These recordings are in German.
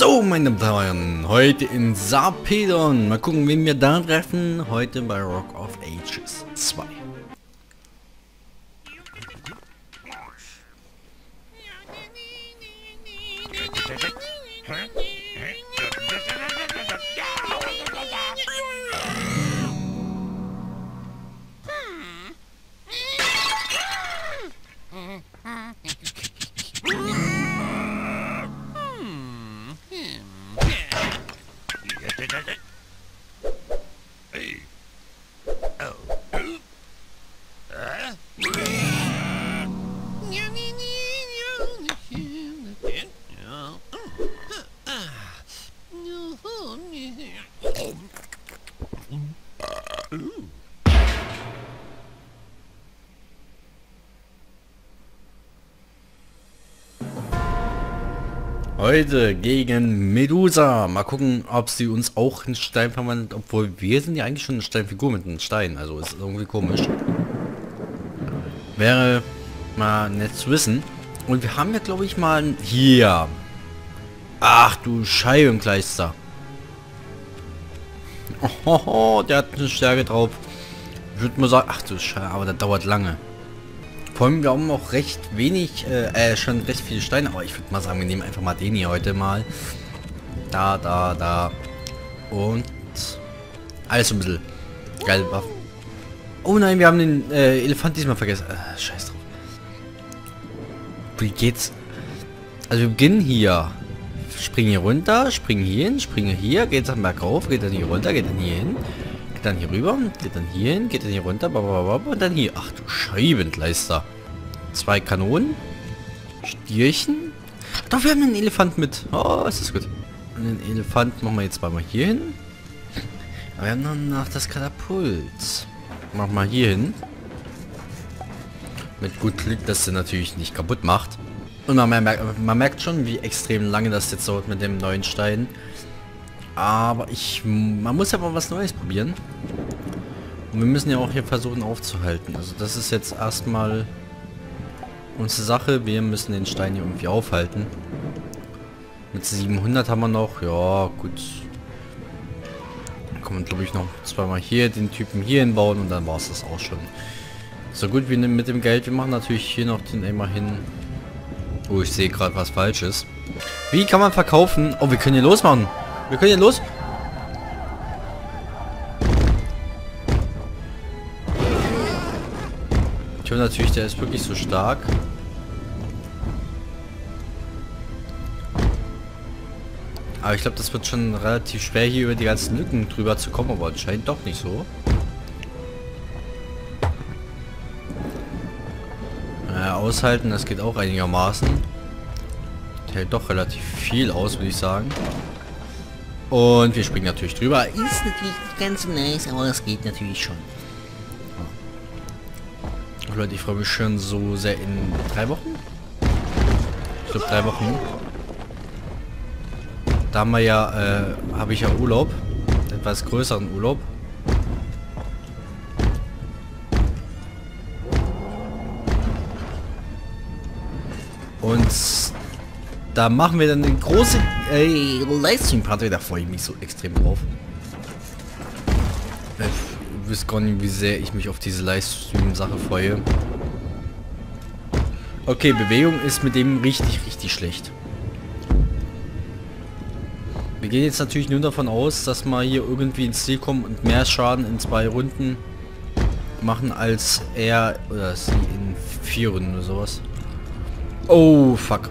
So, meine Damen und Herren, heute in Sarpedon. Mal gucken, wen wir da treffen. Heute bei Rock of Ages 2. Heute gegen Medusa. Mal gucken, ob sie uns auch in Stein verwandelt, obwohl wir sind ja eigentlich schon eine Steinfigur mit einem Stein, also ist irgendwie komisch. Wäre mal nett zu wissen. Und wir haben ja, glaube ich, mal hier. Ach du Scheibenkleister. Oh, der hat eine Stärke drauf. Ich würde mal sagen, ach du Scheiße, aber das dauert lange. Vor allem, wir haben auch recht wenig, schon recht viele Steine, aber ich würde mal sagen, wir nehmen einfach mal den hier heute mal. Da. Und alles so ein bisschen geile Waffen. Oh nein, wir haben den Elefant diesmal vergessen. Scheiß drauf. Wie geht's? Also wir beginnen hier. Springen hier runter, springen hier hin, springen hier, geht dann bergauf, geht dann hier runter, geht dann hier hin. Geht dann hier rüber, geht dann hier hin, geht dann hier runter, und dann hier. Ach du Scheibenkleister. 2 Kanonen. Stierchen. Doch, wir haben einen Elefant mit. Oh, ist das gut. Und den Elefant machen wir jetzt mal hier hin. Aber wir haben noch das Katapult. Machen wir hier hin. Mit gut Glück, dass der natürlich nicht kaputt macht. Und man merkt schon, wie extrem lange das jetzt dauert mit dem neuen Stein. Aber man muss ja mal was Neues probieren. Und wir müssen ja auch hier versuchen aufzuhalten. Also das ist jetzt erstmal unsere Sache. Wir müssen den Stein hier irgendwie aufhalten. Mit 700 haben wir noch. Ja, gut. Dann kann man, glaube ich, noch zweimal hier den Typen hier hinbauen und dann war es das auch schon. So gut wie mit dem Geld. Wir machen natürlich hier noch den einmal hin. Oh, ich sehe gerade was Falsches. Wie kann man verkaufen? Oh, wir können hier losmachen. Wir können hier los. Ich höre natürlich, der ist wirklich so stark. Aber ich glaube, das wird schon relativ schwer, hier über die ganzen Lücken drüber zu kommen, aber anscheinend doch nicht so. Aushalten, das geht auch einigermaßen. Hält doch relativ viel aus, würde ich sagen. Und wir springen natürlich drüber. Ist natürlich nicht ganz so nice, aber es geht natürlich schon. Oh, Leute, ich freue mich schon so sehr in 3 Wochen. Ich glaube 3 Wochen. Da haben wir ja, habe ich ja Urlaub. Etwas größeren Urlaub. Und da machen wir dann eine große Livestream-Party. Da freue ich mich so extrem drauf. Ich wüsste gar nicht, wie sehr ich mich auf diese Livestream-Sache freue. Okay, Bewegung ist mit dem richtig schlecht. Wir gehen jetzt natürlich nur davon aus, dass wir hier irgendwie ins Ziel kommen und mehr Schaden in 2 Runden machen als er oder sie in 4 Runden oder sowas. Oh, fuck.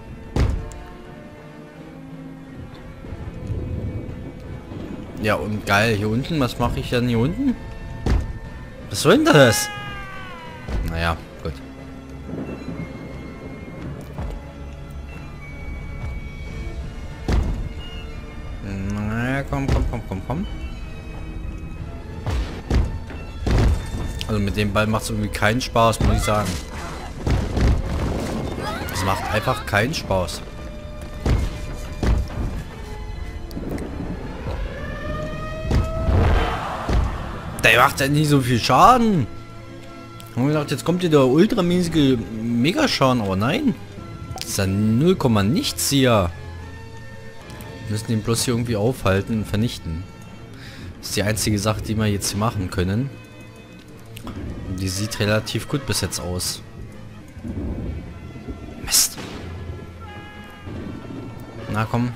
Ja, und geil, hier unten, was mache ich dann hier unten? Was soll denn das? Naja, gut. Naja, komm. Also mit dem Ball macht es irgendwie keinen Spaß, muss ich sagen. Es macht einfach keinen Spaß. Der macht ja nicht so viel Schaden. Ich habe gedacht, jetzt kommt hier der ultramäßige Megaschaden, aber nein. Das ist ja 0, nichts hier. Wir müssen ihn bloß hier irgendwie aufhalten und vernichten. Das ist die einzige Sache, die wir jetzt hier machen können. Und die sieht relativ gut bis jetzt aus. Mist. Na komm.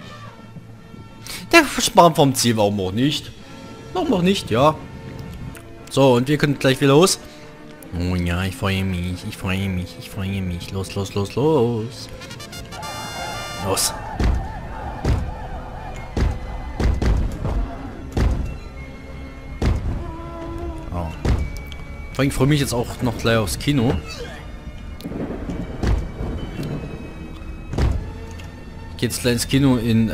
Der Sprang vom Ziel, warum auch nicht? Warum auch nicht, ja. So, und wir können gleich wieder los. Oh ja, ich freue mich, ich freue mich, ich freue mich. Los, los, los, los. Los. Oh. Vor allem freue ich mich jetzt auch noch gleich aufs Kino. Ich gehe jetzt gleich ins Kino in,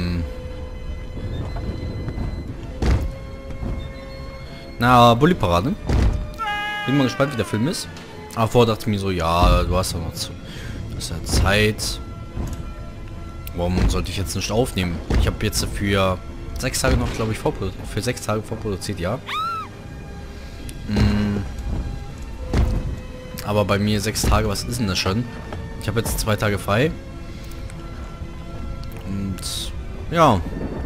na, Bully Parade. Bin mal gespannt, wie der Film ist. Aber vorher dachte ich mir so, ja, du hast ja noch zu. Das ist ja Zeit. Warum sollte ich jetzt nicht aufnehmen? Ich habe jetzt für 6 Tage noch, glaube ich, für 6 Tage vorproduziert, ja. Aber bei mir 6 Tage, was ist denn das schon? Ich habe jetzt 2 Tage frei. Und ja.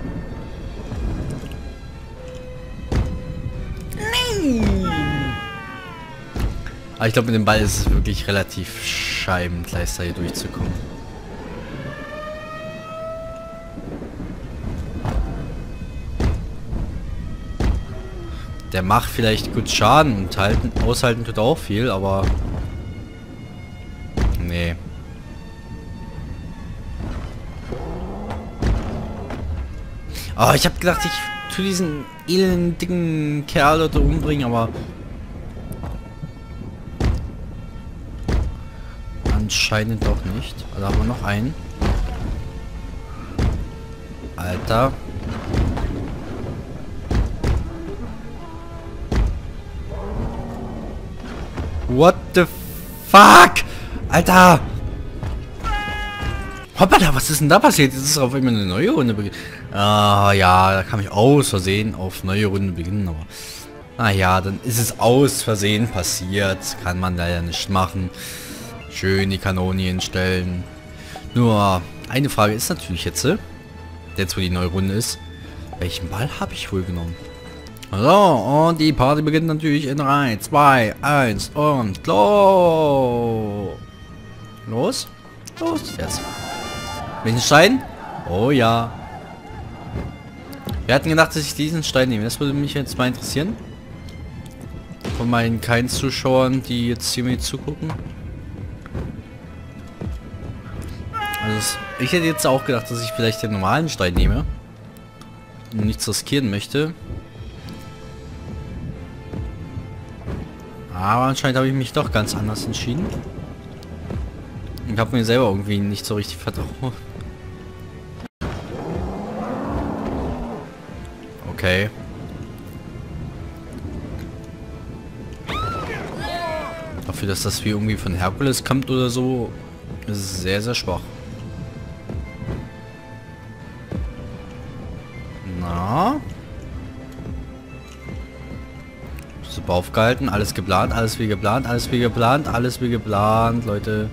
Aber ich glaube, mit dem Ball ist es wirklich relativ Scheibenkleister hier durchzukommen. Der macht vielleicht gut Schaden und aushalten tut auch viel, aber nee. Oh, ich habe gedacht, ich tue diesen elenden dicken Kerl dort umbringen, aber anscheinend auch nicht. Da haben wir noch einen. Alter. What the fuck? Alter! Hoppala, was ist denn da passiert? Jetzt ist auf einmal eine neue Runde beginnen. Ah ja, da kann ich aus Versehen auf neue Runde beginnen, aber naja, dann ist es aus Versehen passiert. Kann man leider nicht machen. Schön die Kanonien stellen. Nur eine Frage ist natürlich jetzt wo die neue Runde ist, welchen Ball habe ich wohl genommen? So, und die Party beginnt natürlich in 3, 2, 1 und los! Los? Los jetzt. Welchen Stein? Oh ja. Wir hatten gedacht, dass ich diesen Stein nehme. Das würde mich jetzt mal interessieren. Von meinen keinen Zuschauern, die jetzt hier mir zugucken. Also ich hätte jetzt auch gedacht, dass ich vielleicht den normalen Stein nehme. Und nichts riskieren möchte. Aber anscheinend habe ich mich doch ganz anders entschieden. Ich habe mir selber irgendwie nicht so richtig vertraut. Okay. Dafür, dass das wie irgendwie von Herkules kommt oder so, ist es sehr, sehr schwach. Na? Super aufgehalten, alles geplant, alles wie geplant, alles wie geplant, alles wie geplant, Leute.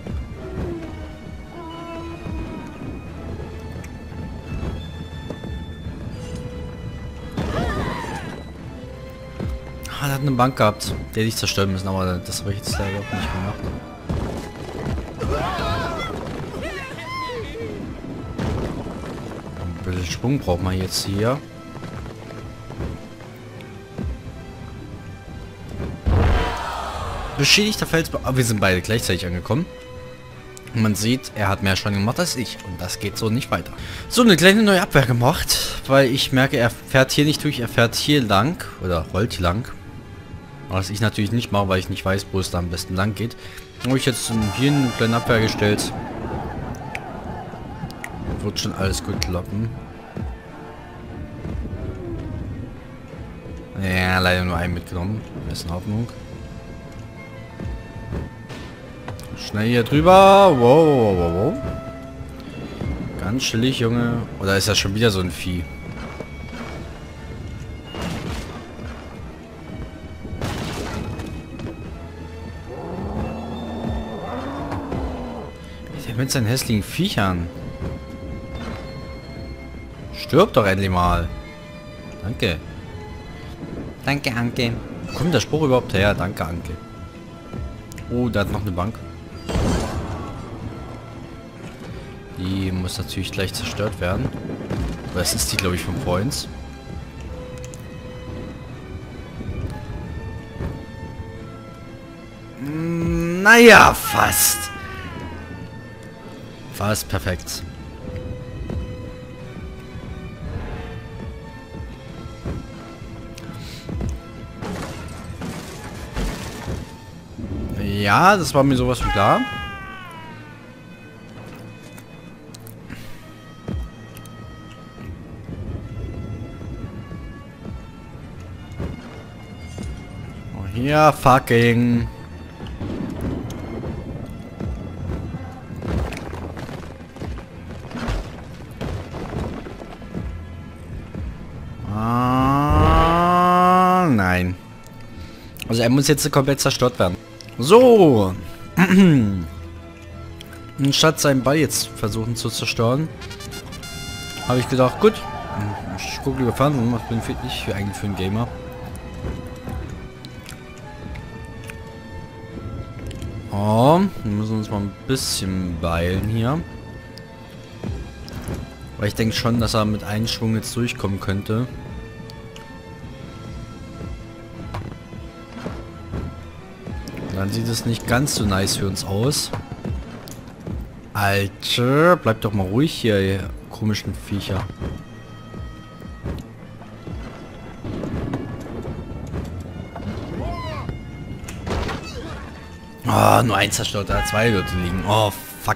Ah, der hat eine Bank gehabt, der hätte ich zerstören müssen, aber das habe ich jetzt leider auch nicht gemacht. Ein bisschen Schwung braucht man jetzt hier. Beschädigter Felsbau. Aber wir sind beide gleichzeitig angekommen. Und man sieht, er hat mehr Schaden gemacht als ich. Und das geht so nicht weiter. So, eine kleine neue Abwehr gemacht. Weil ich merke, er fährt hier nicht durch. Er fährt hier lang. Oder rollt hier lang. Was ich natürlich nicht mache, weil ich nicht weiß, wo es da am besten lang geht. Habe ich jetzt hier eine kleine Abwehr gestellt. Wird schon alles gut klappen. Ja, leider nur einen mitgenommen. Ist in Ordnung. Schnell hier drüber. Wow, wow, wow, wow. Ganz chillig, Junge. Oder ist das schon wieder so ein Vieh? Der mit seinen hässlichen Viechern. Stirb doch endlich mal. Danke. Danke, Anke. Wo kommt der Spruch überhaupt her? Danke, Anke. Oh, da hat noch eine Bank. Die muss natürlich gleich zerstört werden. Aber das ist die, glaube ich, von Points. Naja, fast. Fast perfekt. Ja, das war mir sowas von klar. Oh, hier, fucking. Nein. Also er muss jetzt komplett zerstört werden. So. Anstatt seinen Ball jetzt versuchen zu zerstören, habe ich gedacht, gut, ich gucke lieber Fernsehen, was bin ich eigentlich für ein Gamer. Oh, wir müssen uns mal ein bisschen beeilen hier. Weil ich denke schon, dass er mit einem Schwung jetzt durchkommen könnte. Dann sieht es nicht ganz so nice für uns aus. Alter, bleib doch mal ruhig hier, ihr komischen Viecher. Oh, nur eins zerstört, da zwei Leute liegen. Oh, fuck.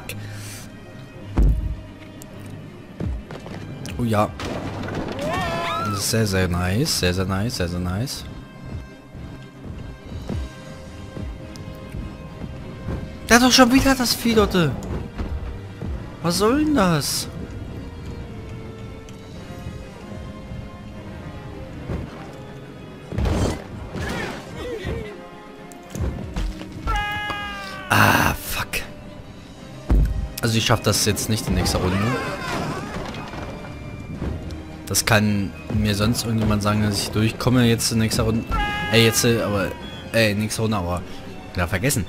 Oh ja. Das ist sehr, sehr nice. Sehr, sehr nice. Sehr, sehr nice. Der hat doch schon wieder das Vieh dort. Was soll denn das? Ah, fuck. Also ich schaffe das jetzt nicht in nächster Runde. Das kann mir sonst irgendjemand sagen, dass ich durchkomme jetzt in nächster Runde. Nächste Runde, aber ja, vergessen.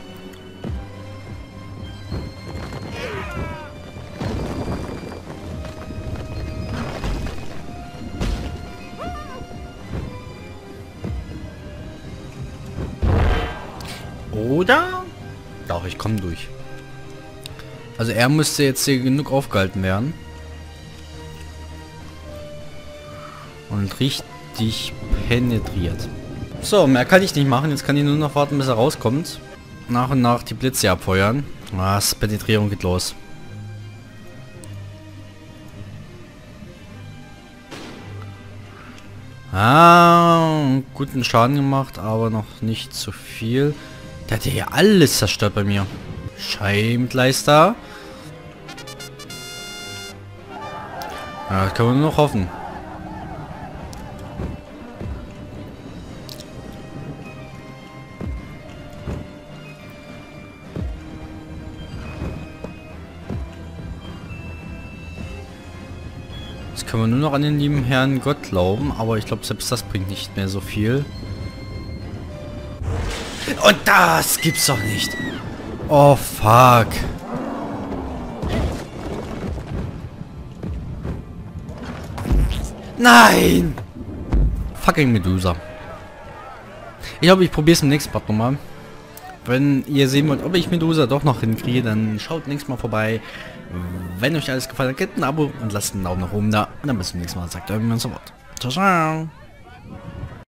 Oder? Doch, ich komme durch. Also er müsste jetzt hier genug aufgehalten werden. Und richtig penetriert. So, mehr kann ich nicht machen. Jetzt kann ich nur noch warten, bis er rauskommt. Nach und nach die Blitze abfeuern. Was? Penetrierung geht los. Guten Schaden gemacht, aber noch nicht zu viel. Der hat ja hier alles zerstört bei mir. Scheibengleister. Ja, das kann man nur noch hoffen. Jetzt können wir nur noch an den lieben Herrn Gott glauben, aber ich glaube, selbst das bringt nicht mehr so viel. Und das gibt's doch nicht. Oh, fuck. Nein! Fucking Medusa. Ich glaube, ich probiere es im nächsten Part nochmal. Wenn ihr sehen wollt, ob ich Medusa doch noch hinkriege, dann schaut nächstes Mal vorbei. Wenn euch alles gefallen hat, gebt ein Abo und lasst einen Daumen nach oben da. Und dann bis zum nächsten Mal. Sagt irgendwann so Wort. Ciao, ciao.